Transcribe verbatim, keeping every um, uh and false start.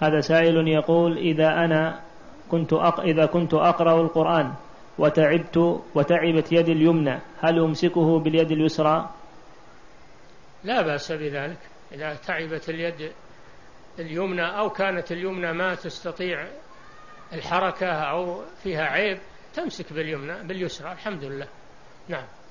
هذا سائل يقول: إذا أنا كنت أق... إذا كنت أقرأ القرآن وتعبت وتعبت يدي اليمنى، هل أمسكه باليد اليسرى؟ لا بأس بذلك. إذا تعبت اليد اليمنى أو كانت اليمنى ما تستطيع الحركة أو فيها عيب، تمسك باليمنى باليسرى، الحمد لله. نعم.